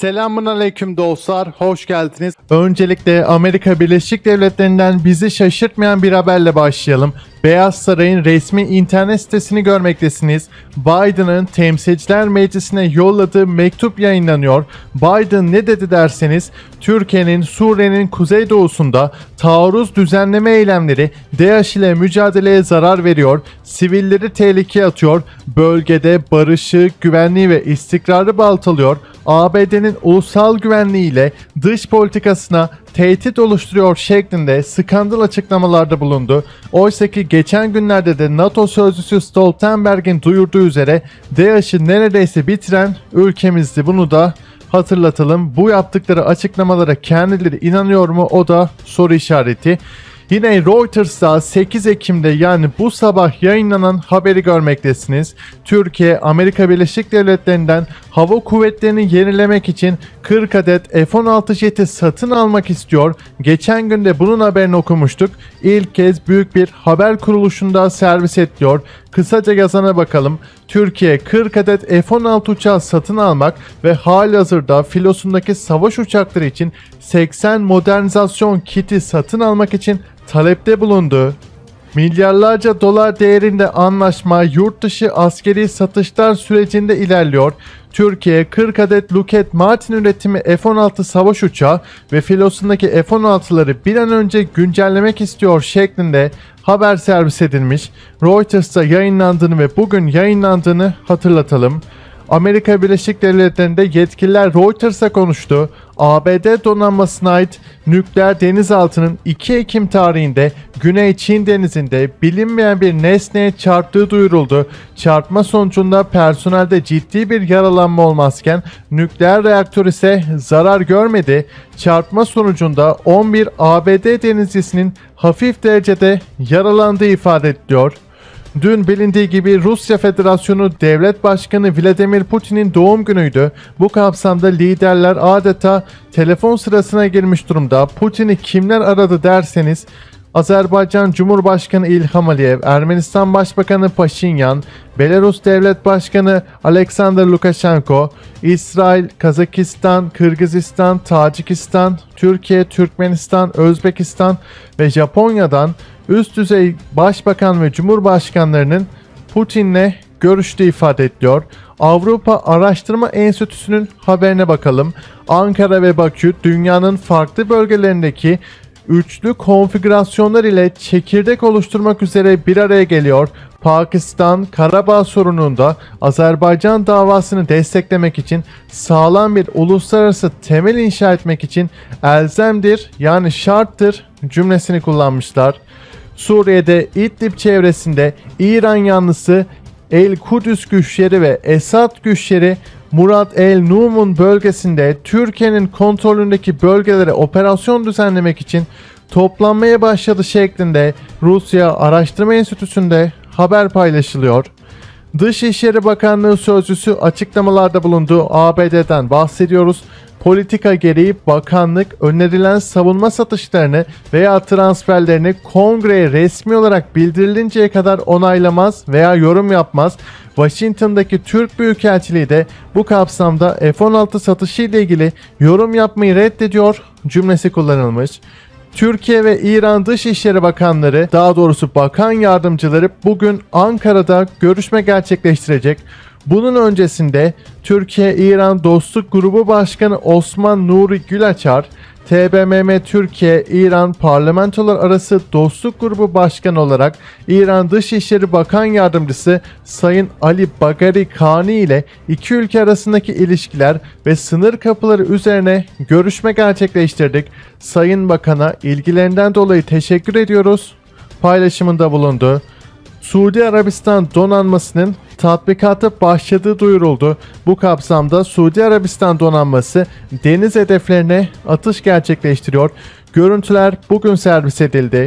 Selamünaleyküm dostlar, hoş geldiniz. Öncelikle Amerika Birleşik Devletleri'nden bizi şaşırtmayan bir haberle başlayalım. Beyaz Saray'ın resmi internet sitesini görmektesiniz. Biden'ın Temsilciler Meclisi'ne yolladığı mektup yayınlanıyor. Biden ne dedi derseniz, Türkiye'nin Suriye'nin kuzeydoğusunda taarruz düzenleme eylemleri DAEŞ ile mücadeleye zarar veriyor, sivilleri tehlikeye atıyor, bölgede barışı, güvenliği ve istikrarı baltalıyor, ABD'nin ulusal güvenliğiyle dış politikasına tehdit oluşturuyor şeklinde skandal açıklamalarda bulundu. Oysa ki geçen günlerde de NATO sözcüsü Stoltenberg'in duyurduğu üzere DAEŞ'i neredeyse bitiren ülkemizdi. Bunu da hatırlatalım. Bu yaptıkları açıklamalara kendileri inanıyor mu? O da soru işareti. Yine Reuters'ta 8 Ekim'de yani bu sabah yayınlanan haberi görmektesiniz. Türkiye, Amerika Birleşik Devletleri'nden hava kuvvetlerini yenilemek için 40 adet F-16 jeti satın almak istiyor. Geçen gün de bunun haberini okumuştuk. İlk kez büyük bir haber kuruluşunda servis ediliyor. Kısaca yazana bakalım. Türkiye 40 adet F-16 uçağı satın almak ve halihazırda filosundaki savaş uçakları için 80 modernizasyon kiti satın almak için talepte bulundu. Milyarlarca dolar değerinde anlaşma yurt dışı askeri satışlar sürecinde ilerliyor. Türkiye 40 adet Lockheed Martin üretimi F-16 savaş uçağı ve filosundaki F-16'ları bir an önce güncellemek istiyor şeklinde haber servis edilmiş. Reuters'ta yayınlandığını ve bugün yayınlandığını hatırlatalım. Amerika Birleşik Devletleri'nde yetkililer Reuters'a konuştu. ABD donanmasına ait nükleer denizaltının 2 Ekim tarihinde Güney Çin denizinde bilinmeyen bir nesneye çarptığı duyuruldu. Çarpma sonucunda personelde ciddi bir yaralanma olmazken nükleer reaktör ise zarar görmedi. Çarpma sonucunda 11 ABD denizcisinin hafif derecede yaralandığı ifade ediliyor. Dün bilindiği gibi Rusya Federasyonu Devlet Başkanı Vladimir Putin'in doğum günüydü. Bu kapsamda liderler adeta telefon sırasına girmiş durumda. Putin'i kimler aradı derseniz, Azerbaycan Cumhurbaşkanı İlham Aliyev, Ermenistan Başbakanı Paşinyan, Belarus Devlet Başkanı Alexander Lukashenko, İsrail, Kazakistan, Kırgızistan, Tacikistan, Türkiye, Türkmenistan, Özbekistan ve Japonya'dan üst düzey başbakan ve cumhurbaşkanlarının Putin'le görüştüğü ifade ediliyor. Avrupa Araştırma Enstitüsü'nün haberine bakalım. Ankara ve Bakü dünyanın farklı bölgelerindeki üçlü konfigürasyonlar ile çekirdek oluşturmak üzere bir araya geliyor. Pakistan, Karabağ sorununda Azerbaycan davasını desteklemek için sağlam bir uluslararası temel inşa etmek için elzemdir yani şarttır cümlesini kullanmışlar. Suriye'de İdlib çevresinde İran yanlısı El Kudüs güçleri ve Esad güçleri Murad El Numun bölgesinde Türkiye'nin kontrolündeki bölgelere operasyon düzenlemek için toplanmaya başladı şeklinde Rusya Araştırma Enstitüsü'nde haber paylaşılıyor. Dışişleri Bakanlığı sözcüsü açıklamalarda bulunduğu ABD'den bahsediyoruz. Politika gereği bakanlık önerilen savunma satışlarını veya transferlerini kongreye resmi olarak bildirilinceye kadar onaylamaz veya yorum yapmaz. Washington'daki Türk Büyükelçiliği de bu kapsamda F-16 satışı ile ilgili yorum yapmayı reddediyor cümlesi kullanılmış. Türkiye ve İran Dışişleri Bakanları, daha doğrusu bakan yardımcıları bugün Ankara'da görüşme gerçekleştirecek. Bunun öncesinde Türkiye-İran Dostluk Grubu Başkanı Osman Nuri Gülaçar, TBMM Türkiye-İran Parlamentolar Arası Dostluk Grubu Başkanı olarak İran Dışişleri Bakan Yardımcısı Sayın Ali Bagari Kani ile iki ülke arasındaki ilişkiler ve sınır kapıları üzerine görüşme gerçekleştirdik. Sayın Bakan'a ilgilerinden dolayı teşekkür ediyoruz paylaşımında bulundu. Suudi Arabistan donanmasının tatbikatı başladığı duyuruldu. Bu kapsamda Suudi Arabistan donanması deniz hedeflerine atış gerçekleştiriyor. Görüntüler bugün servis edildi.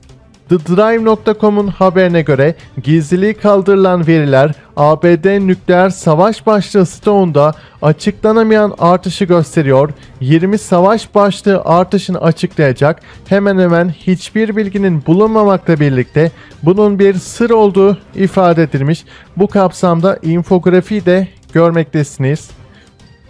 TheDrive.com'un haberine göre gizliliği kaldırılan veriler ABD nükleer savaş başlığı stoğunda açıklanamayan artışı gösteriyor. 20 savaş başlığı artışını açıklayacak hemen hemen hiçbir bilginin bulunmamakla birlikte bunun bir sır olduğu ifade edilmiş. Bu kapsamda infografiyi de görmektesiniz.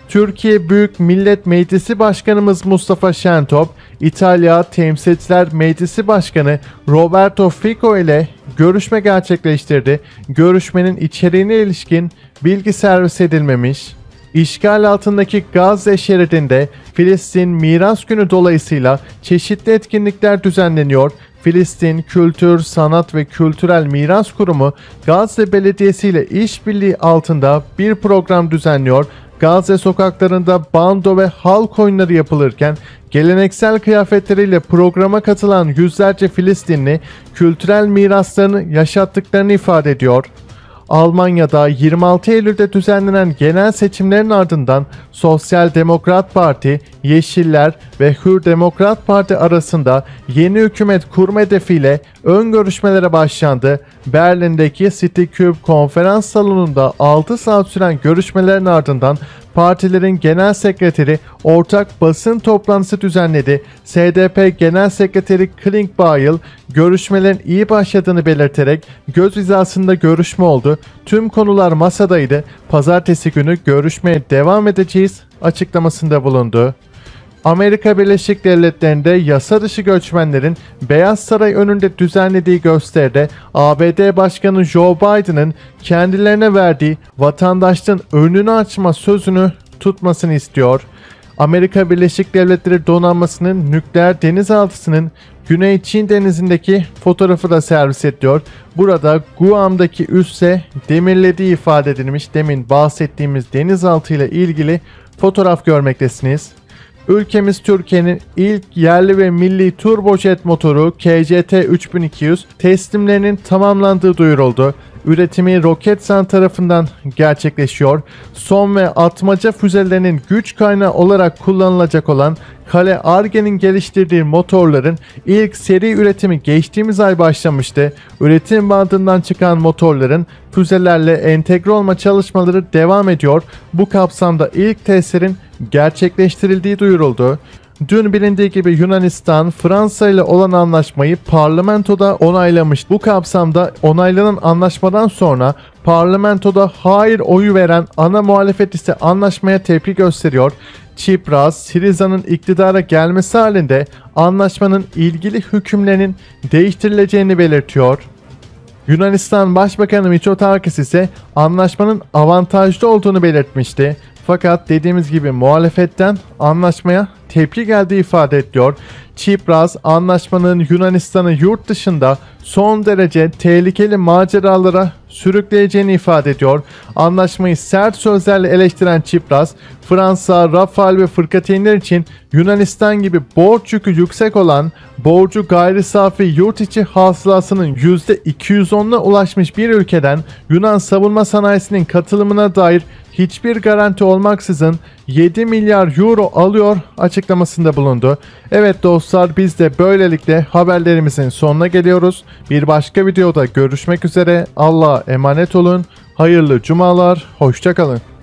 Türkiye Büyük Millet Meclisi Başkanımız Mustafa Şentop, İtalya Temsilciler Meclisi Başkanı Roberto Fico ile görüşme gerçekleştirdi. Görüşmenin içeriğine ilişkin bilgi servis edilmemiş. İşgal altındaki Gazze şeridinde Filistin Miras Günü dolayısıyla çeşitli etkinlikler düzenleniyor. Filistin Kültür, Sanat ve Kültürel Miras Kurumu Gazze Belediyesi ile işbirliği altında bir program düzenliyor. Gazze sokaklarında bando ve halk oyunları yapılırken geleneksel kıyafetleriyle programa katılan yüzlerce Filistinli kültürel miraslarını yaşattıklarını ifade ediyor. Almanya'da 26 Eylül'de düzenlenen genel seçimlerin ardından Sosyal Demokrat Parti, Yeşiller ve Hür Demokrat Parti arasında yeni hükümet kurma hedefiyle ön görüşmelere başlandı. Berlin'deki City Cube konferans salonunda 6 saat süren görüşmelerin ardından partilerin genel sekreteri ortak basın toplantısı düzenledi. SDP Genel Sekreteri Klingbeil görüşmelerin iyi başladığını belirterek göz hizasında görüşme oldu. Tüm konular masadaydı. Pazartesi günü görüşmeye devam edeceğiz açıklamasında bulundu. Amerika Birleşik Devletleri'nde yasa dışı göçmenlerin Beyaz Saray önünde düzenlediği gösteride ABD Başkanı Joe Biden'ın kendilerine verdiği vatandaşlığın önünü açma sözünü tutmasını istiyor. Amerika Birleşik Devletleri donanmasının nükleer denizaltısının Güney Çin denizindeki fotoğrafı da servis ediyor. Burada Guam'daki üsse demirlediği ifade edilmiş. Demin bahsettiğimiz denizaltı ile ilgili fotoğraf görmektesiniz. Ülkemiz Türkiye'nin ilk yerli ve milli turbojet motoru KCT 3200 teslimlerinin tamamlandığı duyuruldu. Üretimi Roketsan tarafından gerçekleşiyor. Son ve atmaca füzelerinin güç kaynağı olarak kullanılacak olan Kale Arge'nin geliştirdiği motorların ilk seri üretimi geçtiğimiz ay başlamıştı. Üretim bandından çıkan motorların füzelerle entegre olma çalışmaları devam ediyor. Bu kapsamda ilk testlerin gerçekleştirildiği duyuruldu. Dün bilindiği gibi Yunanistan, Fransa ile olan anlaşmayı parlamentoda onaylamış. Bu kapsamda onaylanan anlaşmadan sonra parlamentoda hayır oyu veren ana muhalefet ise anlaşmaya tepki gösteriyor. Tsipras, Syriza'nın iktidara gelmesi halinde anlaşmanın ilgili hükümlerinin değiştirileceğini belirtiyor. Yunanistan Başbakanı Mitsotakis ise anlaşmanın avantajlı olduğunu belirtmişti. Fakat dediğimiz gibi muhalefetten anlaşmaya tepki geldiği ifade ediliyor. Tsipras anlaşmanın Yunanistan'ı yurt dışında son derece tehlikeli maceralara sürükleyeceğini ifade ediyor. Anlaşmayı sert sözlerle eleştiren Tsipras, Fransa, Rafale ve fırkateynler için Yunanistan gibi borç yükü yüksek olan, borcu gayri safi yurt içi hasılasının %210'una ulaşmış bir ülkeden Yunan savunma sanayisinin katılımına dair hiçbir garanti olmaksızın 7 milyar euro alıyor açıklamasında bulundu. Evet dostlar, biz de böylelikle haberlerimizin sonuna geliyoruz. Bir başka videoda görüşmek üzere. Allah'a emanet olun. Hayırlı cumalar. Hoşça kalın.